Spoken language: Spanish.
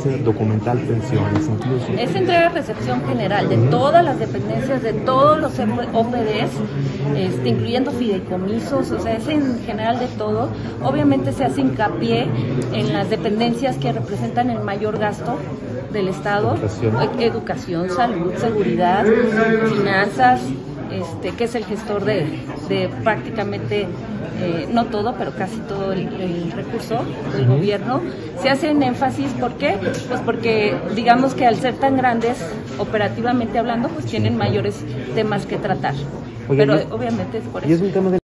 dice documental pensiones, incluso. Es entrega-recepción general de todas las dependencias, de todos los OPDs, incluyendo fideicomisos, o sea, es en general de todo. Obviamente se hace hincapié en las dependencias que representan el mayor gasto del Estado: educación, salud, seguridad, finanzas, que es el gestor de prácticamente, no todo, pero casi todo el recurso del gobierno. Se hace en énfasis, ¿por qué? Pues porque digamos que al ser tan grandes, operativamente hablando, pues tienen mayores temas que tratar. Oye, pero obviamente es por eso. Y es un tema de